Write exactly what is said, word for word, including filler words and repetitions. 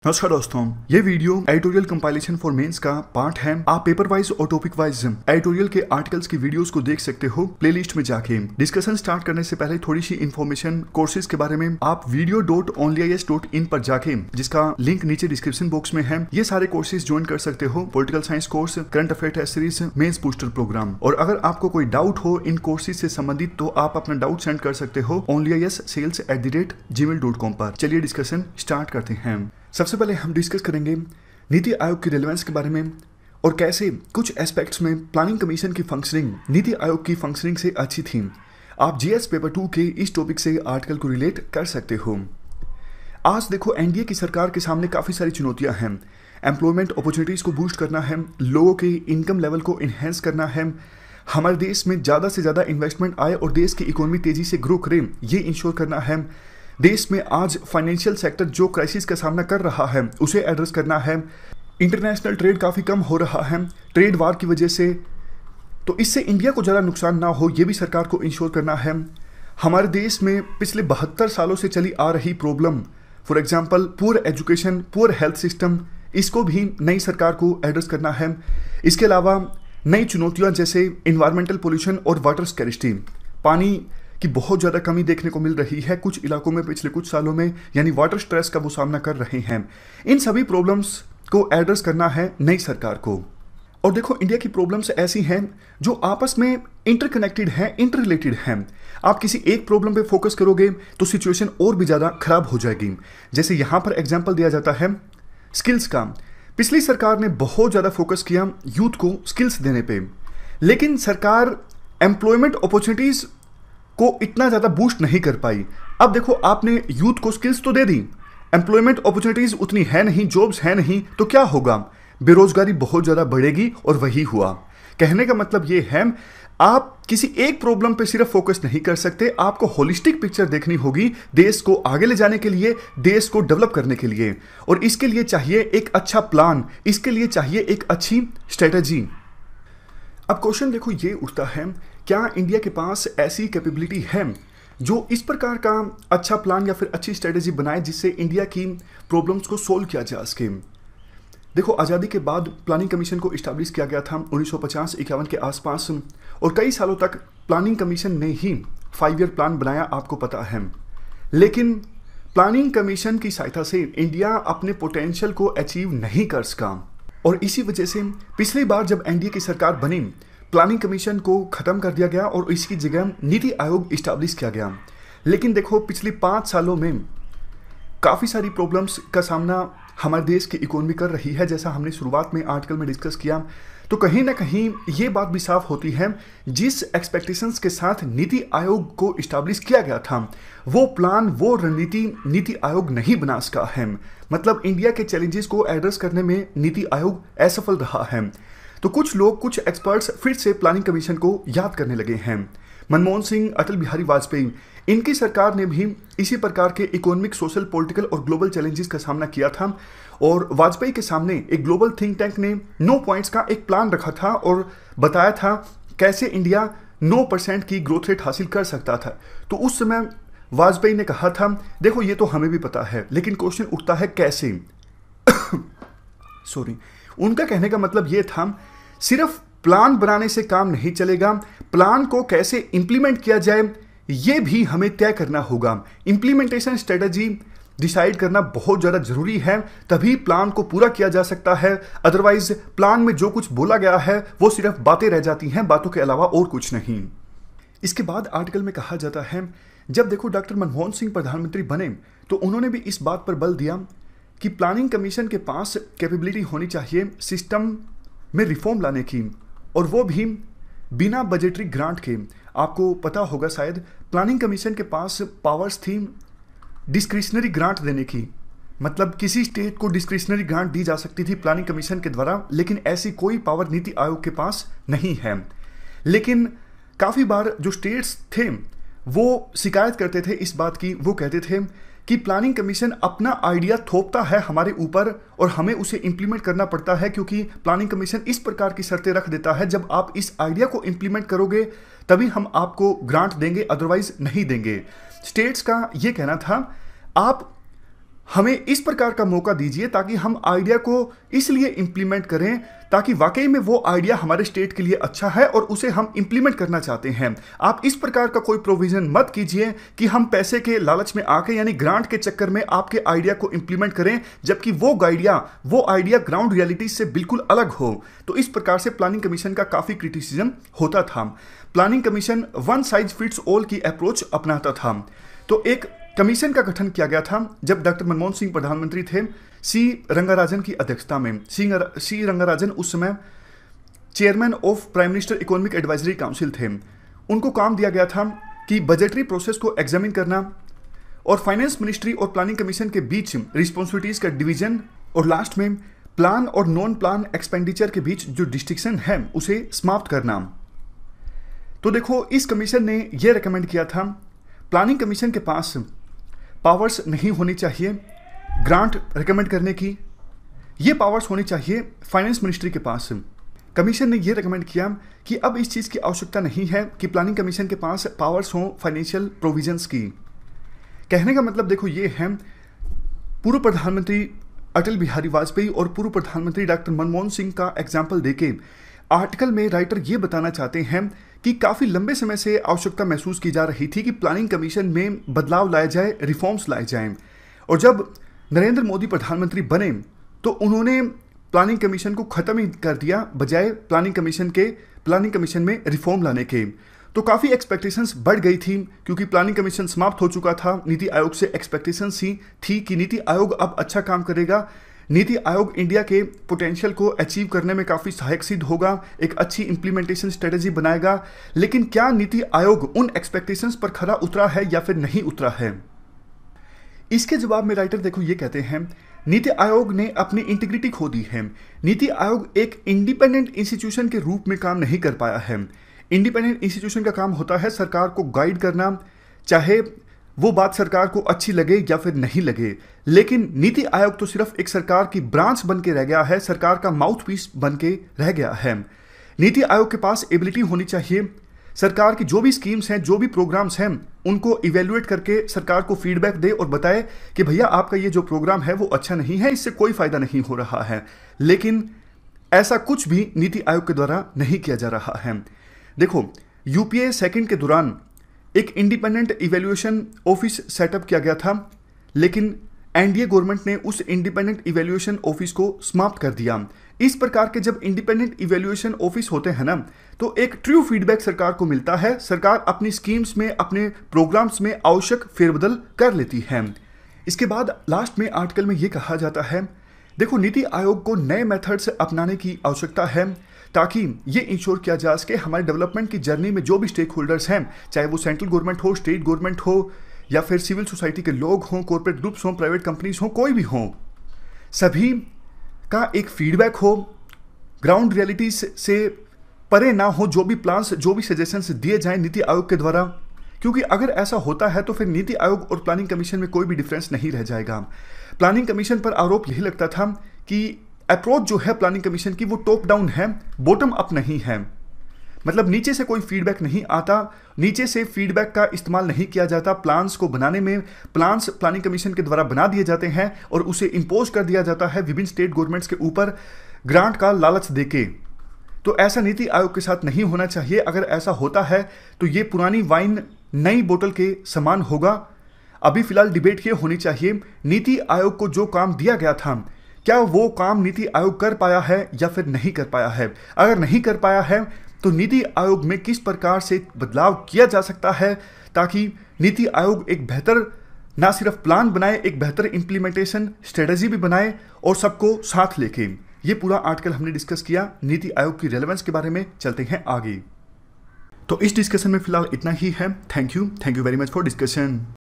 नमस्कार दोस्तों, ये video editorial compilation for mains का पार्ट है। आप पेपर वाइज और टॉपिक वाइज एडिटोरियल के आर्टिकल्स की वीडियोस को देख सकते हो प्लेलिस्ट में जाके। डिस्कशन स्टार्ट करने से पहले थोड़ी सी इन्फॉर्मेशन कोर्सेज के बारे में, आप video dot only I S dot in पर जाके, जिसका लिंक नीचे डिस्क्रिप्शन बॉक्स में है, ये सारे कोर्सेज ज्वाइन कर सकते हो। Political science course, current affair series, mains booster program. और अगर आपको कोई डाउट हो इन कोर्सेज से संबंधित तो आप अपना डाउट सेंड कर सकते हो only I S sales at the rate G mail dot com पर। चलिए डिस्कशन स्टार्ट करते हैं। सबसे पहले हम डिस्कस करेंगे नीति आयोग की रिलेवेंस के बारे में और कैसे कुछ एस्पेक्ट्स में प्लानिंग कमीशन की फंक्शनिंग नीति आयोग की फंक्शनिंग से अच्छी थी। आप जीएस पेपर टू के इस टॉपिक से आर्टिकल को रिलेट कर सकते हो। आज देखो, एनडीए की सरकार के सामने काफ़ी सारी चुनौतियां हैं। एम्प्लॉयमेंट अपॉर्चुनिटीज़ को बूस्ट करना है, लोगों के इनकम लेवल को इन्हेंस करना है, हमारे देश में ज़्यादा से ज़्यादा इन्वेस्टमेंट आए और देश की इकोनॉमी तेज़ी से ग्रो करे, ये इंश्योर करना है। देश में आज फाइनेंशियल सेक्टर जो क्राइसिस का सामना कर रहा है उसे एड्रेस करना है। इंटरनेशनल ट्रेड काफ़ी कम हो रहा है ट्रेड वार की वजह से, तो इससे इंडिया को ज़्यादा नुकसान ना हो, ये भी सरकार को इंश्योर करना है। हमारे देश में पिछले बहत्तर सालों से चली आ रही problem, for example poor education, poor health system, इसको भी नई सरकार को एड्रेस करना है। इसके अलावा नई चुनौतियाँ जैसे इन्वायरमेंटल पोल्यूशन और वाटर स्कैरिसिटी, पानी की बहुत ज़्यादा कमी देखने को मिल रही है कुछ इलाकों में पिछले कुछ सालों में, यानी वाटर स्ट्रेस का वो सामना कर रहे हैं। इन सभी प्रॉब्लम्स को एड्रेस करना है नई सरकार को। और देखो, इंडिया की प्रॉब्लम्स ऐसी हैं जो आपस में इंटरकनेक्टेड हैं, इंटर रिलेटेड हैं। आप किसी एक प्रॉब्लम पे फोकस करोगे तो सिचुएशन और भी ज़्यादा खराब हो जाएगी। जैसे यहाँ पर एग्जाम्पल दिया जाता है स्किल्स का। पिछली सरकार ने बहुत ज़्यादा फोकस किया यूथ को स्किल्स देने पर, लेकिन सरकार एम्प्लॉयमेंट अपॉर्चुनिटीज़ को इतना ज़्यादा बूस्ट नहीं कर पाई। अब देखो, आपने यूथ को स्किल्स तो दे दी, एम्प्लॉयमेंट अपॉर्चुनिटीज़ उतनी है नहीं, जॉब्स है नहीं, तो क्या होगा? बेरोजगारी बहुत ज़्यादा बढ़ेगी। और वही हुआ। कहने का मतलब ये है, आप किसी एक प्रॉब्लम पे सिर्फ फोकस नहीं कर सकते, आपको होलिस्टिक पिक्चर देखनी होगी देश को आगे ले जाने के लिए, देश को डेवलप करने के लिए। और इसके लिए चाहिए एक अच्छा प्लान, इसके लिए चाहिए एक अच्छी स्ट्रेटजी। अब क्वेश्चन देखो ये उठता है, क्या इंडिया के पास ऐसी कैपेबिलिटी है जो इस प्रकार का अच्छा प्लान या फिर अच्छी स्ट्रेटजी बनाए जिससे इंडिया की प्रॉब्लम्स को सोल्व किया जा सके? देखो, आज़ादी के बाद प्लानिंग कमीशन को इस्टेब्लिश किया गया था उन्नीस सौ पचास इक्यावन के आसपास, और कई सालों तक प्लानिंग कमीशन ने ही फाइव ईयर प्लान बनाया, आपको पता है। लेकिन प्लानिंग कमीशन की सहायता से इंडिया अपने पोटेंशियल को अचीव नहीं कर सका, और इसी वजह से पिछली बार जब एनडीए की सरकार बनी, प्लानिंग कमीशन को खत्म कर दिया गया और इसकी जगह नीति आयोग इस्टेब्लिश किया गया। लेकिन देखो, पिछले पाँच सालों में काफ़ी सारी प्रॉब्लम्स का सामना हमारे देश की इकोनॉमी कर रही है। जैसा हमने शुरुआत में आर्टिकल में डिस्कस किया, तो कहीं ना कहीं ये बात भी साफ होती है, जिस एक्सपेक्टेशंस के साथ नीति आयोग को इस्टेब्लिश किया गया था, वो प्लान, वो रणनीति नीति आयोग नहीं बना सका है। मतलब इंडिया के चैलेंजेस को एड्रेस करने में नीति आयोग असफल रहा है। तो कुछ लोग, कुछ एक्सपर्ट्स फिर से प्लानिंग कमीशन को याद करने लगे हैं। मनमोहन सिंह, अटल बिहारी वाजपेयी, इनकी सरकार ने भी इसी प्रकार के इकोनॉमिक, सोशल, पॉलिटिकल और ग्लोबल चैलेंजेस का सामना किया था। और वाजपेयी के सामने एक ग्लोबल थिंक टैंक ने नौ पॉइंट्स का एक प्लान रखा था और बताया था कैसे इंडिया नौ परसेंट की ग्रोथ रेट हासिल कर सकता था। तो उस समय वाजपेयी ने कहा था, देखो ये तो हमें भी पता है, लेकिन क्वेश्चन उठता है कैसे। सॉरी, उनका कहने का मतलब ये था, सिर्फ प्लान बनाने से काम नहीं चलेगा, प्लान को कैसे इंप्लीमेंट किया जाए ये भी हमें तय करना होगा। इंप्लीमेंटेशन स्ट्रेटजी डिसाइड करना बहुत ज़्यादा जरूरी है, तभी प्लान को पूरा किया जा सकता है। अदरवाइज प्लान में जो कुछ बोला गया है वो सिर्फ बातें रह जाती हैं, बातों के अलावा और कुछ नहीं। इसके बाद आर्टिकल में कहा जाता है, जब देखो डॉक्टर मनमोहन सिंह प्रधानमंत्री बने तो उन्होंने भी इस बात पर बल दिया कि प्लानिंग कमीशन के पास कैपेबिलिटी होनी चाहिए सिस्टम में रिफॉर्म लाने की, और वो भी बिना बजटरी ग्रांट के। आपको पता होगा शायद, प्लानिंग कमीशन के पास पावर्स थी डिस्क्रिशनरी ग्रांट देने की, मतलब किसी स्टेट को डिस्क्रिशनरी ग्रांट दी जा सकती थी प्लानिंग कमीशन के द्वारा, लेकिन ऐसी कोई पावर नीति आयोग के पास नहीं है। लेकिन काफ़ी बार जो स्टेट्स थे वो शिकायत करते थे इस बात की, वो कहते थे कि प्लानिंग कमीशन अपना आइडिया थोपता है हमारे ऊपर और हमें उसे इंप्लीमेंट करना पड़ता है, क्योंकि प्लानिंग कमीशन इस प्रकार की शर्तें रख देता है, जब आप इस आइडिया को इंप्लीमेंट करोगे तभी हम आपको ग्रांट देंगे, अदरवाइज नहीं देंगे। स्टेट्स का ये कहना था, आप हमें इस प्रकार का मौका दीजिए ताकि हम आइडिया को इसलिए इंप्लीमेंट करें ताकि वाकई में वो आइडिया हमारे स्टेट के लिए अच्छा है और उसे हम इंप्लीमेंट करना चाहते हैं। आप इस प्रकार का कोई प्रोविजन मत कीजिए कि हम पैसे के लालच में आके यानी ग्रांट के चक्कर में आपके आइडिया को इंप्लीमेंट करें, जबकि वो आइडिया वो आइडिया ग्राउंड रियलिटी से बिल्कुल अलग हो। तो इस प्रकार से प्लानिंग कमीशन का काफी क्रिटिसिज्म होता था। Planning commission one size fits all की अप्रोच अपनाता था। तो एक कमीशन का गठन किया गया था जब डॉक्टर मनमोहन सिंह प्रधानमंत्री थे, सी रंगाराजन की अध्यक्षता में। सी रंगाराजन उस समय chairman of prime minister economic advisory council थे। उनको काम दिया गया था कि बजटरी प्रोसेस को एग्जामिन करना और फाइनेंस मिनिस्ट्री और प्लानिंग कमीशन के बीच रिस्पॉन्सिबिलिटीज का डिवीजन और लास्ट में प्लान और नॉन प्लान एक्सपेंडिचर के बीच जो डिस्टिंक्शन है उसे समाप्त करना। तो देखो, इस कमीशन ने यह रिकमेंड किया था प्लानिंग कमीशन के पास पावर्स नहीं होनी चाहिए ग्रांट रिकमेंड करने की, ये पावर्स होनी चाहिए फाइनेंस मिनिस्ट्री के पास। कमीशन ने ये रिकमेंड किया कि अब इस चीज़ की आवश्यकता नहीं है कि प्लानिंग कमीशन के पास पावर्स हों फाइनेंशियल प्रोविजंस की। कहने का मतलब देखो ये है, पूर्व प्रधानमंत्री अटल बिहारी वाजपेयी और पूर्व प्रधानमंत्री डॉक्टर मनमोहन सिंह का एग्जाम्पल देके आर्टिकल में राइटर ये बताना चाहते हैं कि काफ़ी लंबे समय से आवश्यकता महसूस की जा रही थी कि प्लानिंग कमीशन में बदलाव लाए जाए, रिफॉर्म्स लाए जाएं। और जब नरेंद्र मोदी प्रधानमंत्री बने तो उन्होंने प्लानिंग कमीशन को ख़त्म ही कर दिया बजाय प्लानिंग कमीशन के प्लानिंग कमीशन में रिफॉर्म लाने के। तो काफ़ी एक्सपेक्टेशंस बढ़ गई थी क्योंकि प्लानिंग कमीशन समाप्त हो चुका था। नीति आयोग से एक्सपेक्टेशंस ही थी कि नीति आयोग अब अच्छा काम करेगा, नीति आयोग इंडिया के पोटेंशियल को अचीव करने में काफ़ी सहायक सिद्ध होगा, एक अच्छी इंप्लीमेंटेशन स्ट्रेटेजी बनाएगा। लेकिन क्या नीति आयोग उन एक्सपेक्टेशंस पर खरा उतरा है या फिर नहीं उतरा है? इसके जवाब में राइटर देखो ये कहते हैं, नीति आयोग ने अपनी इंटीग्रिटी खो दी है। नीति आयोग एक इंडिपेंडेंट इंस्टीट्यूशन के रूप में काम नहीं कर पाया है। इंडिपेंडेंट इंस्टीट्यूशन का काम होता है सरकार को गाइड करना, चाहे वो बात सरकार को अच्छी लगे या फिर नहीं लगे। लेकिन नीति आयोग तो सिर्फ एक सरकार की ब्रांच बन के रह गया है, सरकार का माउथ पीस बन के रह गया है। नीति आयोग के पास एबिलिटी होनी चाहिए सरकार की जो भी स्कीम्स हैं, जो भी प्रोग्राम्स हैं, उनको इवेल्युएट करके सरकार को फीडबैक दे और बताए कि भैया आपका ये जो प्रोग्राम है वो अच्छा नहीं है, इससे कोई फायदा नहीं हो रहा है। लेकिन ऐसा कुछ भी नीति आयोग के द्वारा नहीं किया जा रहा है। देखो, यूपीए सेकंड के दौरान एक इंडिपेंडेंट इवैल्यूएशन ऑफिस सेटअप किया गया था, लेकिन एनडीए गवर्नमेंट ने उस इंडिपेंडेंट इवैल्यूएशन ऑफिस को समाप्त कर दिया। इस प्रकार के जब इंडिपेंडेंट इवैल्यूएशन ऑफिस होते हैं ना, तो एक ट्रू फीडबैक सरकार को मिलता है, सरकार अपनी स्कीम्स में, अपने प्रोग्राम्स में आवश्यक फेरबदल कर लेती है। इसके बाद लास्ट में आर्टिकल में यह कहा जाता है, देखो नीति आयोग को नए मेथड्स अपनाने की आवश्यकता है ताकि ये इंश्योर किया जा सके हमारे डेवलपमेंट की जर्नी में जो भी स्टेक होल्डर्स हैं, चाहे वो सेंट्रल गवर्नमेंट हो, स्टेट गवर्नमेंट हो या फिर सिविल सोसाइटी के लोग हों, कॉर्पोरेट ग्रुप्स हों, प्राइवेट कंपनीज हों, कोई भी हों, सभी का एक फीडबैक हो, ग्राउंड रियलिटी से परे ना हो, जो भी प्लान्स, जो भी सजेशंस दिए जाएं नीति आयोग के द्वारा। क्योंकि अगर ऐसा होता है तो फिर नीति आयोग और प्लानिंग कमीशन में कोई भी डिफरेंस नहीं रह जाएगा। प्लानिंग कमीशन पर आरोप यही लगता था कि अप्रोच जो है प्लानिंग कमीशन की वो टॉप डाउन है, बॉटम अप नहीं है। मतलब नीचे से कोई फीडबैक नहीं आता, नीचे से फीडबैक का इस्तेमाल नहीं किया जाता प्लान्स को बनाने में। प्लान्स प्लानिंग कमीशन के द्वारा बना दिए जाते हैं और उसे इम्पोज कर दिया जाता है विभिन्न स्टेट गवर्नमेंट्स के ऊपर ग्रांट का लालच देके। तो ऐसा नीति आयोग के साथ नहीं होना चाहिए। अगर ऐसा होता है तो ये पुरानी वाइन नई बोतल के समान होगा। अभी फिलहाल डिबेट ये होनी चाहिए, नीति आयोग को जो काम दिया गया था क्या वो काम नीति आयोग कर पाया है या फिर नहीं कर पाया है। अगर नहीं कर पाया है तो नीति आयोग में किस प्रकार से बदलाव किया जा सकता है ताकि नीति आयोग एक बेहतर ना सिर्फ प्लान बनाए, एक बेहतर इंप्लीमेंटेशन स्ट्रेटजी भी बनाए और सबको साथ लेके। ये पूरा आर्टिकल हमने डिस्कस किया नीति आयोग की रेलेवेंस के बारे में। चलते हैं आगे। तो इस डिस्कशन में फिलहाल इतना ही है। Thank you thank you very much for discussion.